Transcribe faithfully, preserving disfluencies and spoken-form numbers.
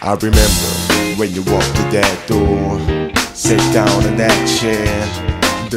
I remember when you walked through that door, sit down in that chair.